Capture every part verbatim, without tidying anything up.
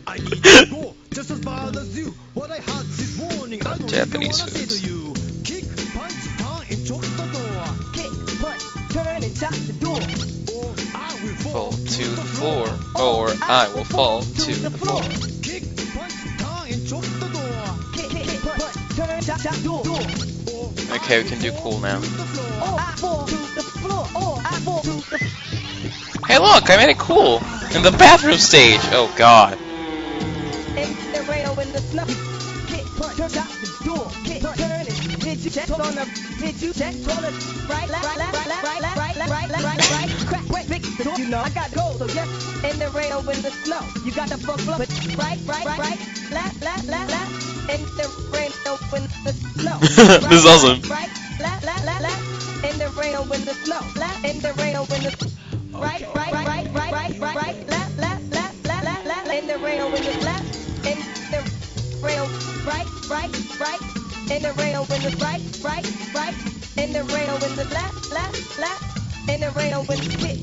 Just as bad as you. What I had this morning, I don't Japanese even wanna say foods. to you. Kick, punch, turn, and chop the door. Kick, punch, turn, and chop the door. Or I will Fall fall to the floor, or I will fall to the floor. Kick, punch, turn, and chop the door. Kick, kick, punch, turn, chop, chop, door. Or Okay, I we can will do fall cool now. to the floor. Or I fall to the floor. Or I fall to the Hey, look, I made it cool in the bathroom stage. Oh God. in the rain or in the snow. Kick, punch, turn, chop the door. Kick, punch, turn, and did you check on the? Did you check toilet? Right, left, right, left, right, left, right, left, right, left, right, left, right, right. Crack, wait, fix the door. You know I got gold, so yes. In the rain or in the snow, you got the funk flow. Right, right, right, right, left, left, left, left. In the rain or in the snow. This is awesome. Right, left, left, left, left. In the rain or in the snow. Left, in the rain or in the right, right, right, right, right, right, right, left, left, left, left, left, left. In the rain or in the left. In the rain, right, right, right. In the rain or in the right, right, right. In the rain or in the left, left, left. In the rain or in the kick.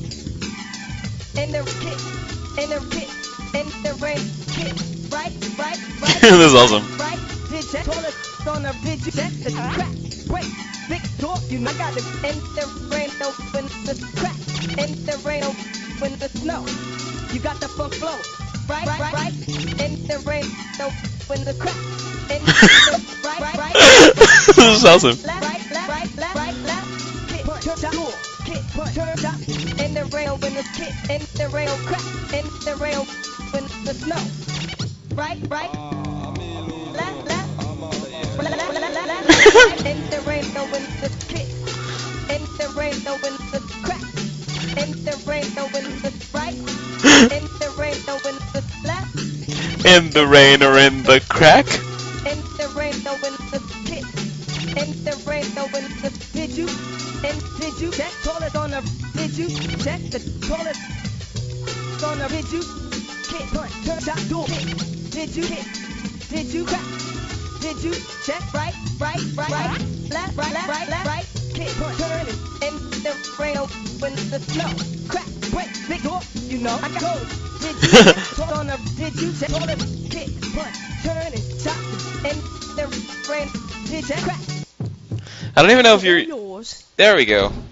In the kick. In the kick. In the rain, kick. Right, right, right. This is awesome. Right, did check toilet on the did you check the crack? Wait, big door, you know I got the in the rain open the crack. In the rain open the snow. You got the funk flow. Right, right, right. In the rain open the crack. In the right, right, right. This is awesome. Left, right, left, right, left, right, left. Kick, punch, turn, chop, door. Kick, punch, turn, chop. In the rain open the kick. In the rain crack. In the rain open the snow. Right, right. Left, left. Left, left, left, left, left. In the rain open the kick. In the rain open the crack. In the rain open the right. In the rain open the left. In the rain or in the crack. In the rain open the kick. In the rain open the did you? And did you check toilet on the did you check the toilet on the did you? Kick, punch, turn, chop, door. Kick. Did you kick? Did you crack? Did you check right, right, right, right, left, right, left, right, left, right? Kick, punch, turn, and in the rain open the snow. Crack, wait, big door, you know I got gold. Did you check on the? Did you check on the? Kick, punch, turn, and chop, in the rain. Did you check? Crack. I don't even know if you're. Yours. There we go.